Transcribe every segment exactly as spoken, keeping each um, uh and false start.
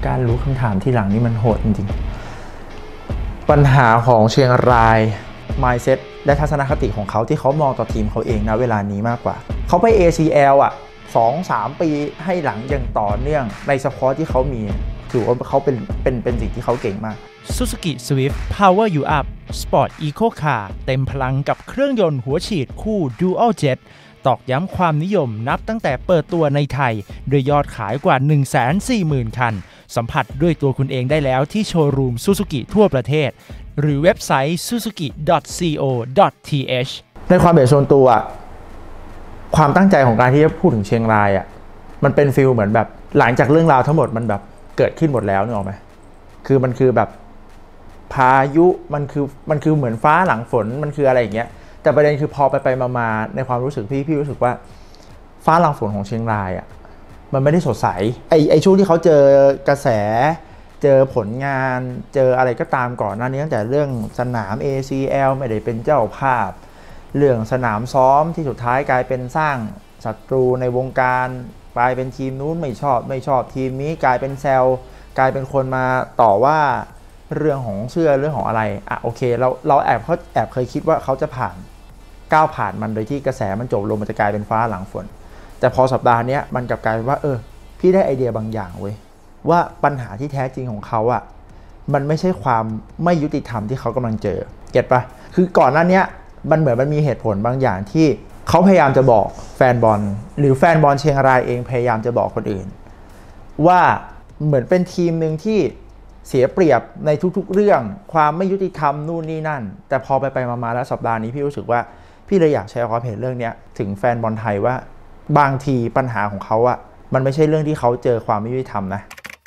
การรู้คำถามที่หลังนี่มันโหดจริงๆปัญหาของเชียงราย mindset และทัศนคติของเขาที่เขามองต่อทีมเขาเองนะเวลานี้มากกว่าเขาไป เอ ซี แอล อ่ะ สองสาม ปีให้หลังอย่างต่อเนื่องในสควอตที่เขามีถือว่าเขาเป็นเป็นเป็นสิ่งที่เขาเก่งมาก Suzuki Swift Power You Up Sport Eco Car เต็มพลังกับเครื่องยนต์หัวฉีดคู่ Dual Jet ตอกย้ำความนิยมนับตั้งแต่เปิดตัวในไทยด้วยยอดขายกว่า หนึ่งแสนสี่หมื่น คันสัมผัสด้วยตัวคุณเองได้แล้วที่โชว์รูม Suzuki ทั่วประเทศหรือเว็บไซต์ ซูซูกิ ดอท ซี โอ ดอท ที เอชในความเป็นส่วนตัวความตั้งใจของการที่จะพูดถึงเชียงรายอ่ะมันเป็นฟีลเหมือนแบบหลังจากเรื่องราวทั้งหมดมันแบบเกิดขึ้นหมดแล้วนึกออกไหมคือมันคือแบบพายุมันคือมันคือเหมือนฟ้าหลังฝนมันคืออะไรอย่างเงี้ยแต่ประเด็นคือพอไปไปมาๆในความรู้สึกพี่พี่รู้สึกว่าฟ้าหลังฝนของเชียงรายอ่ะมันไม่ได้สดใสไอไอช่วงที่เขาเจอกระแสเจอผลงานเจออะไรก็ตามก่อนหน้านี้ตั้งแต่เรื่องสนาม เอ ซี แอล ไม่ได้เป็นเจ้าภาพเรื่องสนามซ้อมที่สุดท้ายกลายเป็นสร้างศัตรูในวงการกลายเป็นทีมนู้นไม่ชอบไม่ชอบทีมนี้กลายเป็นแซลกลายเป็นคนมาต่อว่าเรื่องของเสื้อเรื่องของอะไรอ่ะโอเคเราเราแอบเขาแอบเคยคิดว่าเขาจะผ่านก้าวผ่านมันโดยที่กระแสมันจบลงมันจะกลายเป็นฟ้าหลังฝนแต่พอสัปดาห์นี้มันกลับกลายเป็นว่าเออพี่ได้ไอเดียบางอย่างเว้ยว่าปัญหาที่แท้จริงของเขาอ่ะมันไม่ใช่ความไม่ยุติธรรมที่เขากำลังเจอเก็ทปะคือก่อนหน้านี้มันเหมือนมันมีเหตุผลบางอย่างที่เขาพยายามจะบอกแฟนบอลหรือแฟนบอลเชียงรายเองพยายามจะบอกคนอื่นว่าเหมือนเป็นทีมหนึ่งที่เสียเปรียบในทุกๆเรื่องความไม่ยุติธรรมนู่นนี่นั่นแต่พอไปไปมาๆแล้วสัปดาห์นี้พี่รู้สึกว่าพี่เลยอยากแชร์ความเห็นเรื่องนี้ถึงแฟนบอลไทยว่าบางทีปัญหาของเขาอะมันไม่ใช่เรื่องที่เขาเจอความไม่ยุติธรรมนะ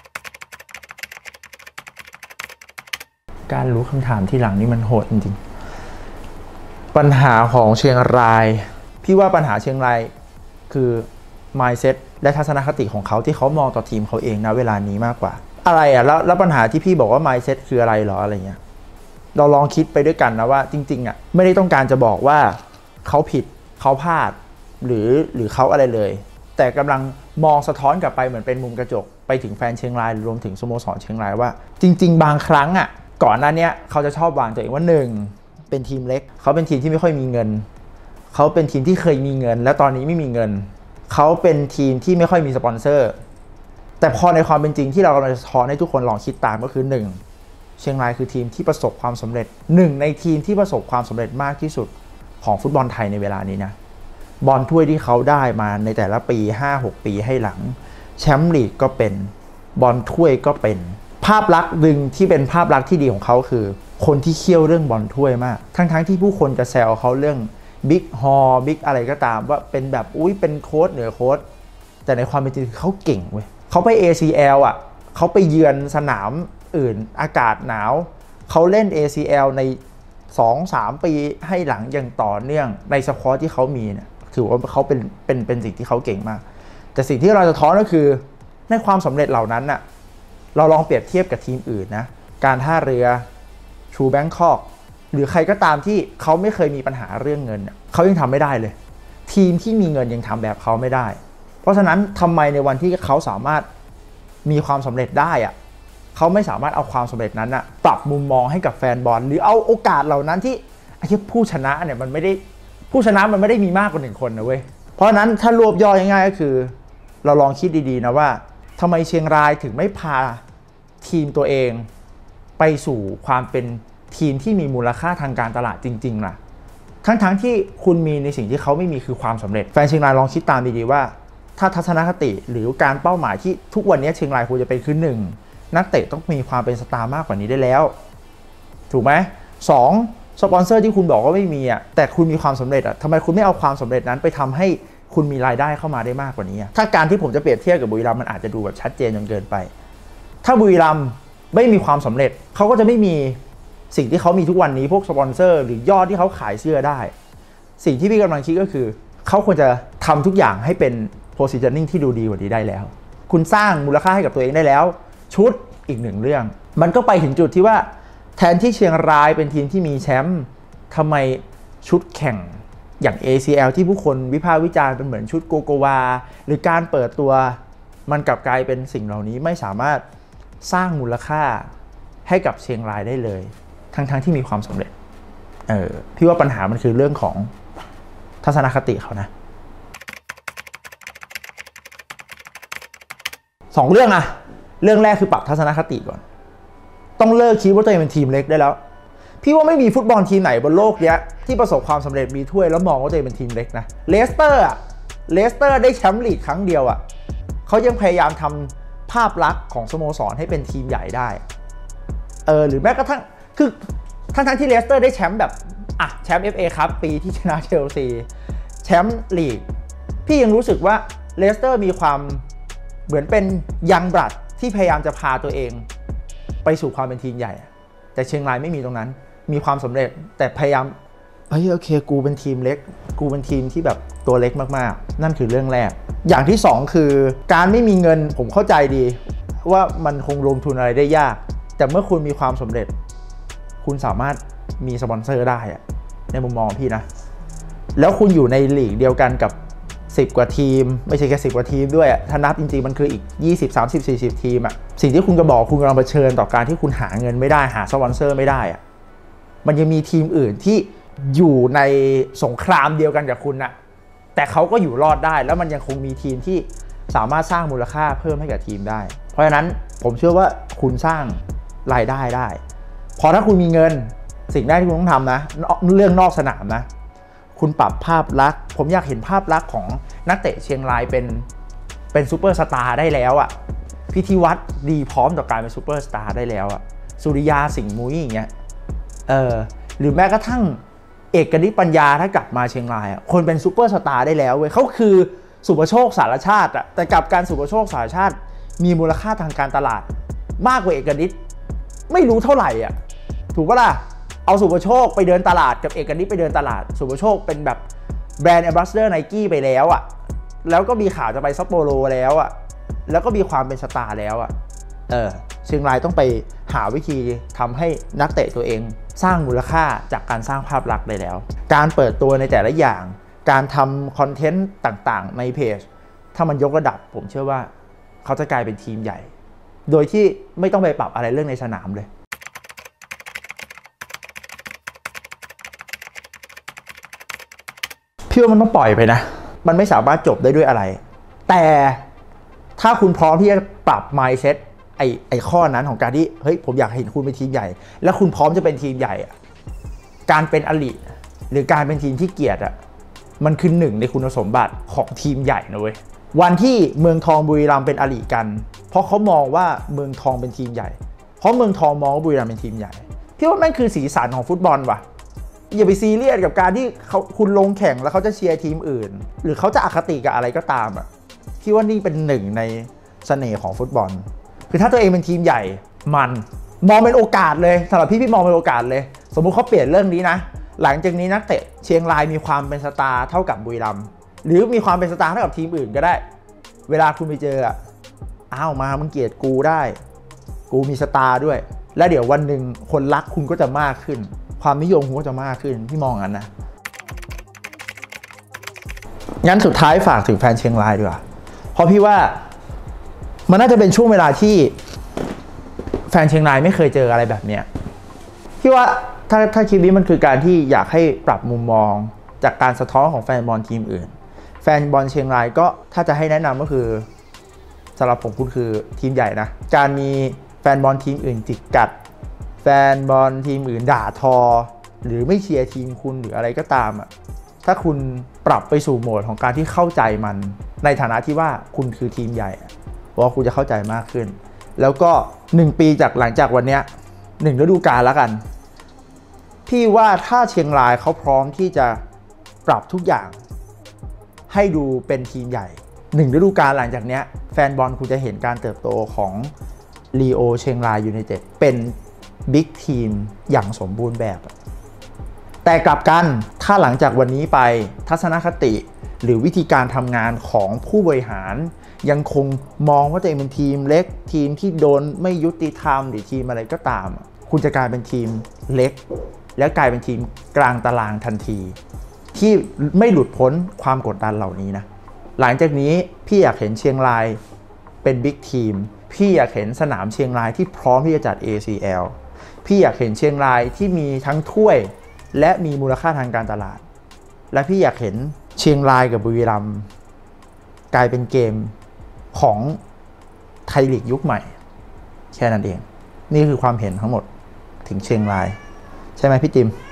การรู้คำถามที่หลังนี่มันโหดจริงๆปัญหาของเชียงรายพี่ว่าปัญหาเชียงรายคือ mindset และทัศนคติของเขาที่เขามองต่อทีมเขาเองนะเวลานี้มากกว่าอะไรอ่ะแล้วแล้วปัญหาที่พี่บอกว่า mindset คืออะไรหรออะไรเงี้ยเราลองคิดไปด้วยกันนะว่าจริงๆอ่ะไม่ได้ต้องการจะบอกว่าเขาผิดเขาพลาดหรือหรือเขาอะไรเลยแต่กำลังมองสะท้อนกลับไปเหมือนเป็นมุมกระจกไปถึงแฟนเชียงรายรวมถึงสโมสรเชียงรายว่าจริงๆบางครั้งอ่ะก่อนหน้านี้เขาจะชอบวางตัวเองว่าหนึ่งเป็นทีมเล็กเขาเป็นทีมที่ไม่ค่อยมีเงินเขาเป็นทีมที่เคยมีเงินและตอนนี้ไม่มีเงินเขาเป็นทีมที่ไม่ค่อยมีสปอนเซอร์แต่พอในความเป็นจริงที่เรากำลังจะสะท้อนให้ทุกคนลองคิดตามก็คือหนึ่งเชียงรายคือทีมที่ประสบความสำเร็จหนึ่งในทีมที่ประสบความสำเร็จมากที่สุดของฟุตบอลไทยในเวลานี้นะบอลถ้วยที่เขาได้มาในแต่ละปี ห้าหก ปีให้หลังแชมป์ลีกก็เป็นบอลถ้วยก็เป็นภาพลักษณ์หนึ่งที่เป็นภาพลักษณ์ที่ดีของเขาคือคนที่เคี่ยวเรื่องบอลถ้วยมากทั้งๆที่ผู้คนจะแซวเขาเรื่องบิ๊กฮอลบิ๊กอะไรก็ตามว่าเป็นแบบอุ้ยเป็นโค้ชเหนือโค้ชแต่ในความเป็นจริงเขาเก่งเว้ยเขาไป เอ ซี แอล อ่ะเขาไปเยือนสนามอื่นอากาศหนาวเขาเล่น เอ ซี แอล ใน สองสาม ปีให้หลังอย่างต่อเนื่องในสควอตที่เขามีเนี่ยถือว่าเขาเป็นเป็นเป็นสิ่งที่เขาเก่งมากแต่สิ่งที่เราจะท้อนก็คือในความสำเร็จเหล่านั้นน่ะเราลองเปรียบเทียบกับทีมอื่นนะการท่าเรือชูแบงคอกหรือใครก็ตามที่เขาไม่เคยมีปัญหาเรื่องเงินเขายังทำไม่ได้เลยทีมที่มีเงินยังทำแบบเขาไม่ได้เพราะฉะนั้นทำไมในวันที่เขาสามารถมีความสำเร็จได้อะเขาไม่สามารถเอาความสำเร็จนั้นอะปรับมุมมองให้กับแฟนบอลหรือเอาโอกาสเหล่านั้นที่ไอ้ผู้ชนะเนี่ยมันไม่ได้ผู้ชนะมันไม่ได้มีมากกว่าหนึ่งคนนะเว้ยเพราะฉะนั้นถ้ารวบย่อง่ายๆก็คือเราลองคิดดีๆนะว่าทำไมเชียงรายถึงไม่พาทีมตัวเองไปสู่ความเป็นทีมที่มีมูลค่าทางการตลาดจริงๆล่ะทั้งๆที่คุณมีในสิ่งที่เขาไม่มีคือความสำเร็จแฟนเชียงรายลองคิดตามดีๆว่าถ้าทัศนคติหรือการเป้าหมายที่ทุกวันนี้เชียงรายควรจะเป็นคือหนึ่งนักเตะต้องมีความเป็นสตาร์มากกว่านี้ได้แล้วถูกไหมสองสปอนเซอร์ที่คุณบอกว่าไม่มีอ่ะแต่คุณมีความสำเร็จอ่ะทำไมคุณไม่เอาความสำเร็จนั้นไปทำให้คุณมีรายได้เข้ามาได้มากกว่านี้ถ้าการที่ผมจะเปรียบเทียบกับบุรีรัมย์มันอาจจะดูแบบชัดเจนจนเกินไปถ้าบุรีรัมย์ไม่มีความสำเร็จเขาก็จะไม่มีสิ่งที่เขามีทุกวันนี้พวกสปอนเซอร์หรือยอดที่เขาขายเสื้อได้สิ่งที่พี่กำลังคิดก็คือเขาควรจะทำทุกอย่างให้เป็น positioning ที่ดูดีกว่านี้ได้แล้วคุณสร้างมูลค่าให้กับตัวเองได้แล้วชุดอีกหนึ่งเรื่องมันก็ไปถึงจุดที่ว่าแทนที่เชียงรายเป็นทีมที่มีแชมป์ทำไมชุดแข่งอย่าง เอ ซี แอล ที่ผู้คนวิพากษ์วิจารณ์เป็นเหมือนชุดโกโกวาหรือการเปิดตัวมันกลับกลายเป็นสิ่งเหล่านี้ไม่สามารถสร้างมูลค่าให้กับเชียงรายได้เลยทั้งๆ ท, ที่มีความสำเร็จเออพี่ว่าปัญหามันคือเรื่องของทัศนคติเขานะสองเรื่องอะเรื่องแรกคือปรับทัศนคติก่อนต้องเลิกคิดว่าตัวเองเป็นทีมเล็กได้แล้วพี่ว่าไม่มีฟุตบอลทีมไหนบนโลกเนี้ยที่ประสบความสำเร็จมีถ้วยแล้วมองว่าตัวเองเป็นทีมเล็กนะเลสเตอร์อะเลสเตอร์ได้แชมป์ลีกครั้งเดียวอะเขายังพยายามทำภาพลักษณ์ของสโมสรให้เป็นทีมใหญ่ได้เออหรือแม้กระทั่งคือทั้งๆที่เลสเตอร์ได้แชมป์แบบอ่ะแชมป์ เอฟ เอ ครับปีที่ชนะเชลซีแชมป์ลีกพี่ยังรู้สึกว่าเลสเตอร์มีความเหมือนเป็นยังบลัดที่พยายามจะพาตัวเองไปสู่ความเป็นทีมใหญ่แต่เชียงรายไม่มีตรงนั้นมีความสำเร็จแต่พยายามเฮ้ยโอเคกูเป็นทีมเล็กกูเป็นทีมที่แบบตัวเล็กมากๆนั่นคือเรื่องแรกอย่างที่สองคือการไม่มีเงินผมเข้าใจดีว่ามันคงลงทุนอะไรได้ยากแต่เมื่อคุณมีความสำเร็จคุณสามารถมีสปอนเซอร์ได้อะในมุมมองพี่นะแล้วคุณอยู่ในลีกเดียวกันกับสิบกว่าทีมไม่ใช่แค่สิบกว่าทีมด้วยถ้านับจริงๆมันคืออีกยี่สิบ สามสิบ สี่สิบทีมอะสิ่งที่คุณจะบอกคุณกำลังเผชิญต่อการที่คุณหาเงินไม่ได้หาสปอนเซอร์ไม่ได้อะมันยังมีทีมอื่นที่อยู่ในสงครามเดียวกันกับคุณนะแต่เขาก็อยู่รอดได้แล้วมันยังคงมีทีมที่สามารถสร้างมูลค่าเพิ่มให้กับทีมได้เพราะฉะนั้นผมเชื่อว่าคุณสร้างรายได้ได้พอถ้าคุณมีเงินสิ่งแรกที่คุณต้องทำนะเรื่องนอกสนามนะคุณปรับภาพลักษณ์ผมอยากเห็นภาพลักษณ์ของนักเตะเชียงรายเป็นเป็นซูเปอร์สตาร์ได้แล้วอ่ะพิธีวัฒน์ดีพร้อมต่อการเป็นซูเปอร์สตาร์ได้แล้วอ่ะสุริยาสิงห์มุ้ยอย่างเงี้ยเออหรือแม้กระทั่งเอกนิษฐ์ปัญญาถ้ากลับมาเชียงรายอ่ะคนเป็นซูเปอร์สตาร์ได้แล้วเว้ยเขาคือสุภโชคสารชาติอ่ะแต่กับการสุภโชคสารชาติมีมูลค่าทางการตลาดมากกว่าเอกนิษฐ์ไม่รู้เท่าไหร่อ่ะถูกปะล่ะเอาสุภโชคไปเดินตลาดกับเอกนิษฐ์ไปเดินตลาดสุภโชคเป็นแบบแบรนด์แอมบาสเดอร์ไนกี้ไปแล้วอ่ะแล้วก็มีข่าวจะไปซัปโปโรแล้วอ่ะแล้วก็มีความเป็นสตาร์แล้วอ่ะเออเชียงรายต้องไปหาวิธีทำให้นักเตะตัวเองสร้างมูลค่าจากการสร้างภาพลักษณ์ได้แล้วการเปิดตัวในแต่ละอย่างการทำคอนเทนต์ต่างๆในเพจถ้ามันยกระดับผมเชื่อว่าเขาจะกลายเป็นทีมใหญ่โดยที่ไม่ต้องไปปรับอะไรเรื่องในสนามเลยพี่ว่ามันต้องปล่อยไปนะมันไม่สามารถจบได้ด้วยอะไรแต่ถ้าคุณพร้อมที่จะปรับ mindset ไอ้ไอ้ข้อนั้นของการที่เฮ้ยผมอยากเห็นคุณเป็นทีมใหญ่แล้วคุณพร้อมจะเป็นทีมใหญ่อะการเป็นอลิหรือการเป็นทีมที่เกียรติอะมันคือหนึ่งในคุณสมบัติของทีมใหญ่นะเว้ยวันที่เมืองทองบุรีรัมย์เป็นอลิกันเพราะเขามองว่าเมืองทองเป็นทีมใหญ่เพราะเมืองทองมองว่าบุรีรัมย์เป็นทีมใหญ่พี่ว่าแม่งคือสีสันของฟุตบอลว่ะอย่าไปซีเรียสกับการที่เขาคุณลงแข่งแล้วเขาจะเชียร์ทีมอื่นหรือเขาจะอคติกับอะไรก็ตามอ่ะพี่ว่านี่เป็นหนึ่งในเสน่ห์ของฟุตบอลคือถ้าตัวเองเป็นทีมใหญ่มันมองเป็นโอกาสเลยสำหรับพี่พี่มองเป็นโอกาสเลยสมมุติเขาเปลี่ยนเรื่องนี้นะหลังจากนี้นักเตะเชียงรายมีความเป็นสตาร์เท่ากับบุรีรัมย์หรือมีความเป็นสตาร์เท่ากับทีมอื่นก็ได้เวลาคุณไปเจออ่ะอ้าวมามึงเกลียดกูได้กูมีสตาร์ด้วยและเดี๋ยววันหนึ่งคนรักคุณก็จะมากขึ้นความนิยมคุณก็จะมากขึ้นพี่มองงั้นนะงั้นสุดท้ายฝากถึงแฟนเชียงรายดีกว่าเพราะพี่ว่ามันน่าจะเป็นช่วงเวลาที่แฟนเชียงรายไม่เคยเจออะไรแบบเนี้ยพี่ว่าถ้าถ้าคลิปนี้มันคือการที่อยากให้ปรับมุมมองจากการสะท้อนของแฟนบอลทีมอื่นแฟนบอลเชียงรายก็ถ้าจะให้แนะนำก็คือสำหรับผมคุณคือทีมใหญ่นะการมีแฟนบอลทีมอื่นจิกกัดแฟนบอลทีมอื่นด่าทอหรือไม่เชียร์ทีมคุณหรืออะไรก็ตามอ่ะถ้าคุณปรับไปสู่โหมดของการที่เข้าใจมันในฐานะที่ว่าคุณคือทีมใหญ่ว่าคุณจะเข้าใจมากขึ้นแล้วก็หนึ่งปีจากหลังจากวันนี้หนึ่งฤดูกาลแล้วกันพี่ว่าถ้าเชียงรายเขาพร้อมที่จะปรับทุกอย่างให้ดูเป็นทีมใหญ่หนึ่งฤดูกาลหลังจากนี้แฟนบอลคุณจะเห็นการเติบโตของลีโอเชียงรายยูไนเต็ดเป็นบิ๊กทีมอย่างสมบูรณ์แบบแต่กลับกันถ้าหลังจากวันนี้ไปทัศนคติหรือวิธีการทำงานของผู้บริหารยังคงมองว่าตัวเองเป็นทีมเล็กทีมที่โดนไม่ยุติธรรมหรือทีมอะไรก็ตามคุณจะกลายเป็นทีมเล็กแล้วกลายเป็นทีมกลางตารางทันทีที่ไม่หลุดพ้นความกดดันเหล่านี้นะหลังจากนี้พี่อยากเห็นเชียงรายเป็นบิ๊กทีมพพี่อยากเห็นสนามเชียงรายที่พร้อมที่จะจัด เอ ซี แอล พี่อยากเห็นเชียงรายที่มีทั้งถ้วยและมีมูลค่าทางการตลาดและพี่อยากเห็นเชียงรายกับบุรีรัมย์กลายเป็นเกมของไทยลีกยุคใหม่แค่นั้นเองนี่คือความเห็นทั้งหมดถึงเชียงรายใช่ไหมพี่จิม